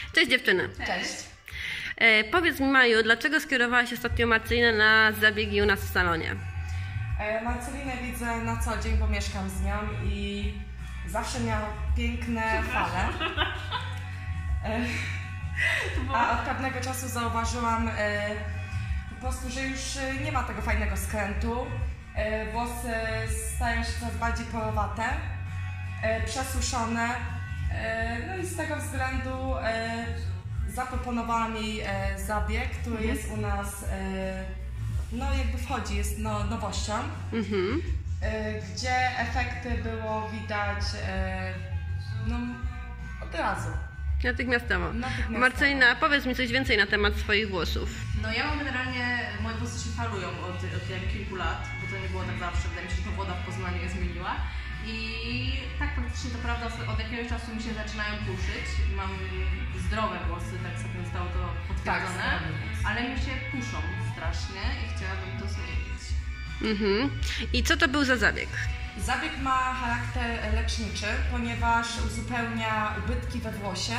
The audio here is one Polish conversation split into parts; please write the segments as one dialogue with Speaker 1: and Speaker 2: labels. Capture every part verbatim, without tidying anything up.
Speaker 1: Cześć dziewczyny.
Speaker 2: Cześć.
Speaker 1: E, powiedz mi, Maju, dlaczego skierowałaś ostatnio Marcelinę na zabiegi u nas w salonie?
Speaker 2: E, Marcelinę widzę na co dzień, bo mieszkam z nią i zawsze miała piękne fale. E, a od pewnego czasu zauważyłam e, po prostu, że już nie ma tego fajnego skrętu. E, włosy stają się coraz bardziej porowate, e, przesuszone. E, no i z tego względu e, zaproponowałam jej e, zabieg, który mhm. jest u nas, e, no jakby wchodzi, jest no, nowością, mhm. e, gdzie efekty było widać e, no, od razu.
Speaker 1: Natychmiastowo. Natychmiastowo. Marcelina, powiedz mi coś więcej na temat swoich włosów.
Speaker 3: No ja mam generalnie, moje włosy się falują od, od jak kilku lat, bo to nie było tak zawsze, wydaje mi się, że to woda w Poznaniu je zmieniła. I tak faktycznie to prawda, od jakiegoś czasu mi się zaczynają puszyć. Mam zdrowe włosy, tak sobie zostało to potwierdzone, tak, ale mi się puszą strasznie i chciałabym to zmienić. Mhm.
Speaker 1: I co to był za zabieg?
Speaker 2: Zabieg ma charakter leczniczy, ponieważ uzupełnia ubytki we włosie,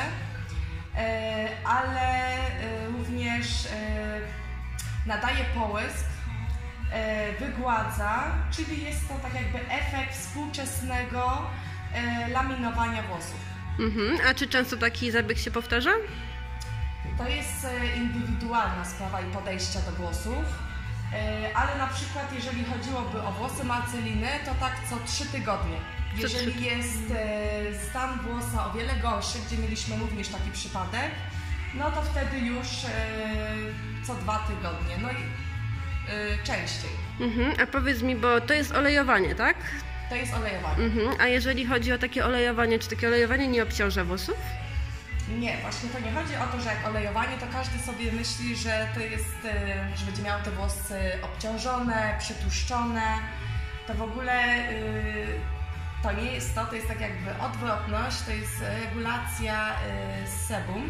Speaker 2: ale również nadaje połysk, wygładza, czyli jest to tak jakby efekt współczesnego laminowania włosów.
Speaker 1: Mhm. A czy często taki zabieg się powtarza?
Speaker 2: To jest indywidualna sprawa i podejścia do włosów. Ale na przykład jeżeli chodziłoby o włosy Marceliny, to tak co trzy tygodnie. Jeżeli jest stan włosa o wiele gorszy, gdzie mieliśmy również taki przypadek, no to wtedy już co dwa tygodnie, no i częściej.
Speaker 1: Mhm. A powiedz mi, bo to jest olejowanie, tak?
Speaker 2: To jest olejowanie. Mhm.
Speaker 1: A jeżeli chodzi o takie olejowanie, czy takie olejowanie nie obciąża włosów?
Speaker 2: Nie, właśnie to nie chodzi o to, że jak olejowanie, to każdy sobie myśli, że to jest, że będzie miał te włosy obciążone, przytłuszczone. To w ogóle yy, to nie jest to, to jest tak jakby odwrotność, to jest regulacja yy, sebum,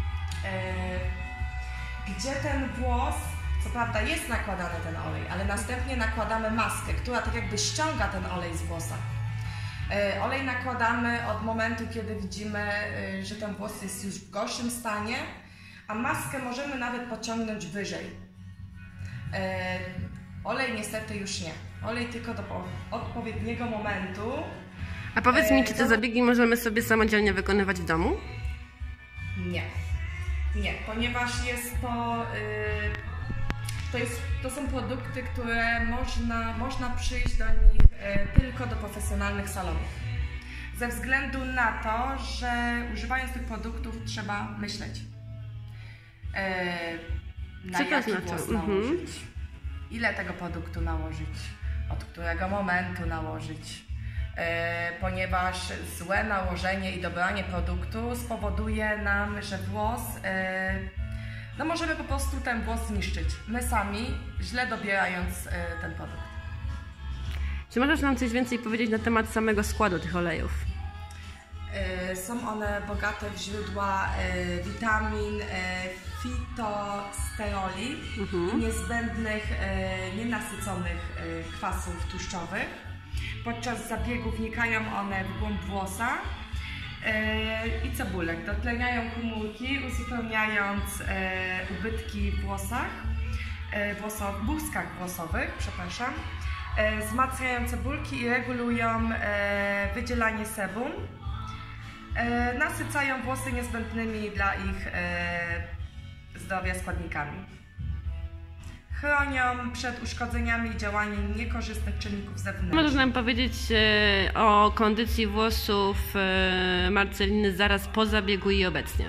Speaker 2: yy, gdzie ten włos, co prawda jest nakładany ten olej, ale następnie nakładamy maskę, która tak jakby ściąga ten olej z włosa. Olej nakładamy od momentu, kiedy widzimy, że ten włos jest już w gorszym stanie, a maskę możemy nawet pociągnąć wyżej. Olej niestety już nie. Olej tylko do odpowiedniego momentu.
Speaker 1: A powiedz mi, czy te zabiegi możemy sobie samodzielnie wykonywać w domu?
Speaker 2: Nie. Nie, ponieważ jest to... To, jest, to są produkty, które można, można przyjść do nich e, tylko do profesjonalnych salonów. Ze względu na to, że używając tych produktów trzeba myśleć. E, na
Speaker 1: Co to
Speaker 2: jaki
Speaker 1: znaczy?
Speaker 2: włos
Speaker 1: Mhm.
Speaker 2: nałożyć, ile tego produktu nałożyć, od którego momentu nałożyć. E, ponieważ złe nałożenie i dobranie produktu spowoduje nam, że włos e, no możemy po prostu ten włos zniszczyć. My sami, źle dobierając y, ten produkt.
Speaker 1: Czy możesz nam coś więcej powiedzieć na temat samego składu tych olejów?
Speaker 2: Y, są one bogate w źródła y, witamin, y, fitosteroli mhm. i niezbędnych, y, nienasyconych y, kwasów tłuszczowych. Podczas zabiegu wnikają one w głąb włosa i cebulek. Dotleniają komórki, uzupełniając e, ubytki w włosach, e, włoso, błyskach włosowych, przepraszam. E, wzmacniają cebulki i regulują e, wydzielanie sebum. E, nasycają włosy niezbędnymi dla ich e, zdrowia składnikami. Chronią przed uszkodzeniami i działaniem niekorzystnych czynników zewnętrznych.
Speaker 1: Możesz nam powiedzieć e, o kondycji włosów e, Marceliny zaraz po zabiegu i obecnie?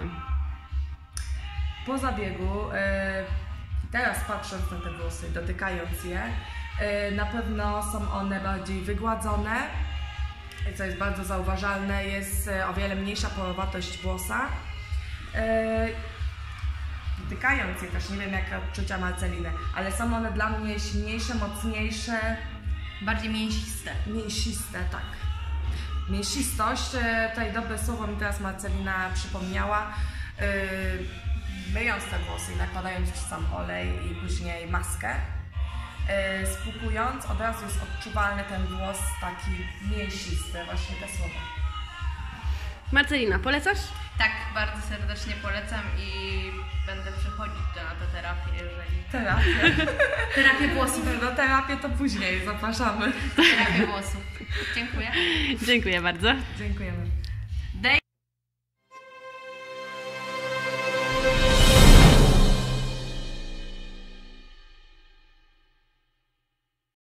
Speaker 2: Po zabiegu, e, teraz patrząc na te włosy, dotykając je, e, na pewno są one bardziej wygładzone, co jest bardzo zauważalne, jest o wiele mniejsza porowatość włosa. E, Dotykając je też, nie wiem jakie odczucia Marceliny, ale są one dla mnie silniejsze, mocniejsze,
Speaker 3: bardziej mięsiste.
Speaker 2: Mięsiste, tak. Mięsistość, tutaj dobre słowo mi teraz Marcelina przypomniała. Yy, myjąc te włosy i nakładając już sam olej i później maskę, yy, spłukując, od razu jest odczuwalny ten włos taki mięsisty, właśnie te słowo.
Speaker 1: Marcelina, polecasz?
Speaker 3: Tak, bardzo serdecznie polecam i będę przychodzić na tę terapię, jeżeli...
Speaker 2: Terapię.
Speaker 3: Terapię włosów.
Speaker 2: No terapię to później, zapraszamy.
Speaker 3: Terapię włosów. Dziękuję.
Speaker 1: Dziękuję bardzo.
Speaker 2: Dziękujemy.
Speaker 3: Dej